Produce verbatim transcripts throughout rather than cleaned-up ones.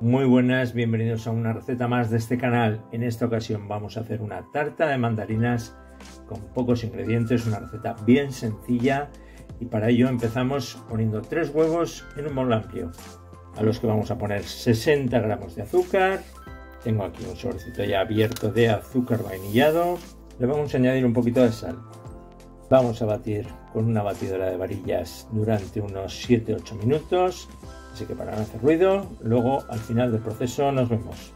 Muy buenas, bienvenidos a una receta más de este canal. En esta ocasión vamos a hacer una tarta de mandarinas con pocos ingredientes, una receta bien sencilla, y para ello empezamos poniendo tres huevos en un bol amplio, a los que vamos a poner sesenta gramos de azúcar. Tengo aquí un sobrecito ya abierto de azúcar vainillado. Le vamos a añadir un poquito de sal. Vamos a batir con una batidora de varillas durante unos siete a ocho minutos, así que para no hacer ruido, luego al final del proceso nos vemos.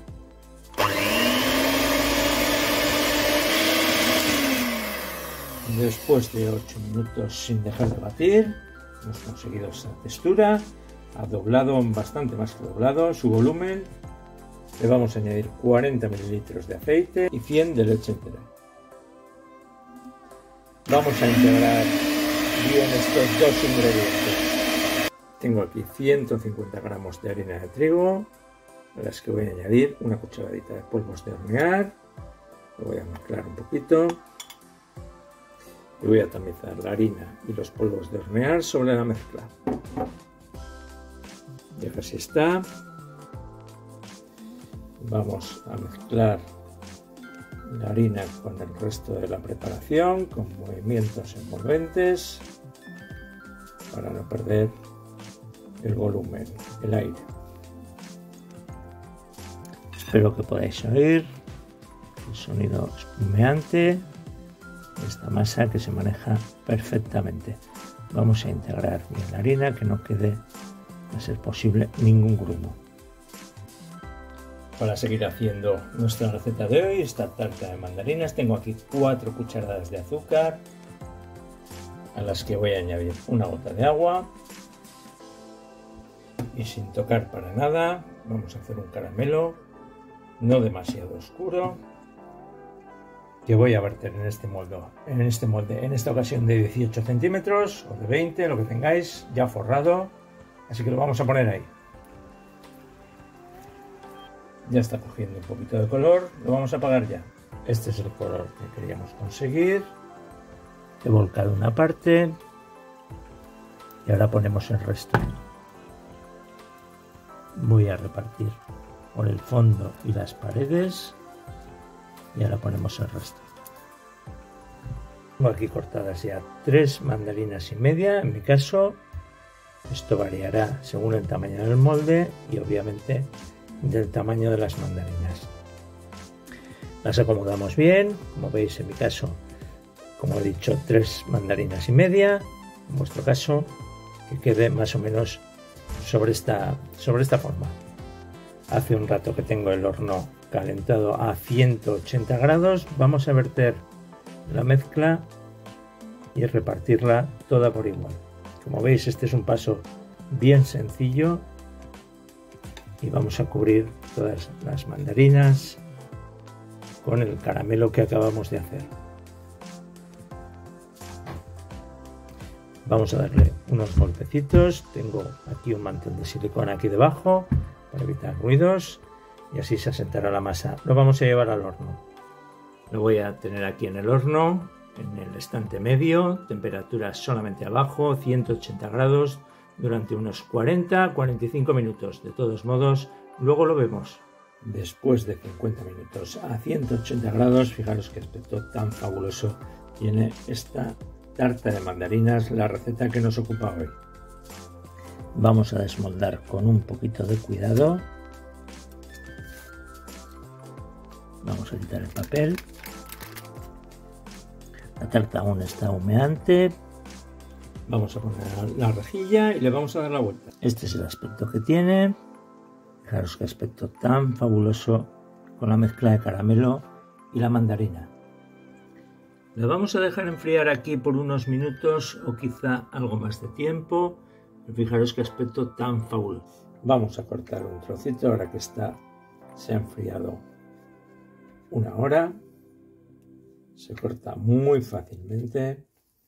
Después de ocho minutos sin dejar de batir, hemos conseguido esa textura. Ha doblado bastante más que doblado su volumen. Le vamos a añadir cuarenta mililitros de aceite y cien de leche entera. Vamos a integrar bien estos dos ingredientes. Tengo aquí ciento cincuenta gramos de harina de trigo, a las que voy a añadir una cucharadita de polvos de hornear. Lo voy a mezclar un poquito. Y voy a tamizar la harina y los polvos de hornear sobre la mezcla. Y así está. Vamos a mezclar la harina con el resto de la preparación, con movimientos envolventes, para no perder el volumen, el aire. Espero que podáis oír el sonido espumeante de esta masa, que se maneja perfectamente. Vamos a integrar bien la harina, que no quede, a ser posible, ningún grumo. Para seguir haciendo nuestra receta de hoy, esta tarta de mandarinas, tengo aquí cuatro cucharadas de azúcar, a las que voy a añadir una gota de agua, y sin tocar para nada vamos a hacer un caramelo no demasiado oscuro, que voy a verter en este molde, en este molde, en esta ocasión de dieciocho centímetros o de veinte, lo que tengáis, ya forrado, así que lo vamos a poner ahí. Ya está cogiendo un poquito de color, lo vamos a apagar ya. Este es el color que queríamos conseguir. He volcado una parte y ahora ponemos el resto. Voy a repartir por el fondo y las paredes y ahora ponemos el resto. Tengo aquí cortadas ya tres mandarinas y media, en mi caso. Esto variará según el tamaño del molde y obviamente del tamaño de las mandarinas. Las acomodamos bien, como veis en mi caso, como he dicho, tres mandarinas y media. En vuestro caso, que quede más o menos sobre esta, sobre esta forma. Hace un rato que tengo el horno calentado a ciento ochenta grados. Vamos a verter la mezcla y repartirla toda por igual. Como veis, este es un paso bien sencillo. Y vamos a cubrir todas las mandarinas con el caramelo que acabamos de hacer. Vamos a darle unos golpecitos. Tengo aquí un mantel de silicona aquí debajo para evitar ruidos y así se asentará la masa. Lo vamos a llevar al horno. Lo voy a tener aquí en el horno, en el estante medio, temperatura solamente abajo, ciento ochenta grados, durante unos cuarenta a cuarenta y cinco minutos. De todos modos, luego lo vemos. Después de cincuenta minutos a ciento ochenta grados, fijaros qué aspecto tan fabuloso tiene esta tarta de mandarinas, la receta que nos ocupa hoy. Vamos a desmoldar con un poquito de cuidado. Vamos a quitar el papel. La tarta aún está humeante. Vamos a poner la rejilla y le vamos a dar la vuelta. Este es el aspecto que tiene. Fijaros qué aspecto tan fabuloso con la mezcla de caramelo y la mandarina. La vamos a dejar enfriar aquí por unos minutos o quizá algo más de tiempo. Pero fijaros qué aspecto tan fabuloso. Vamos a cortar un trocito ahora que está, se ha enfriado una hora. Se corta muy fácilmente.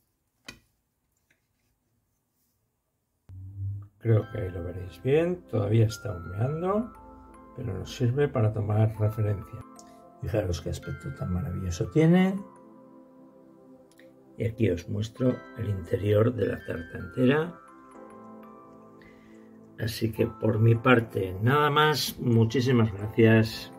Creo que ahí lo veréis bien, todavía está humeando, pero nos sirve para tomar referencia. Fijaros qué aspecto tan maravilloso tiene. Y aquí os muestro el interior de la tarta entera. Así que por mi parte nada más, muchísimas gracias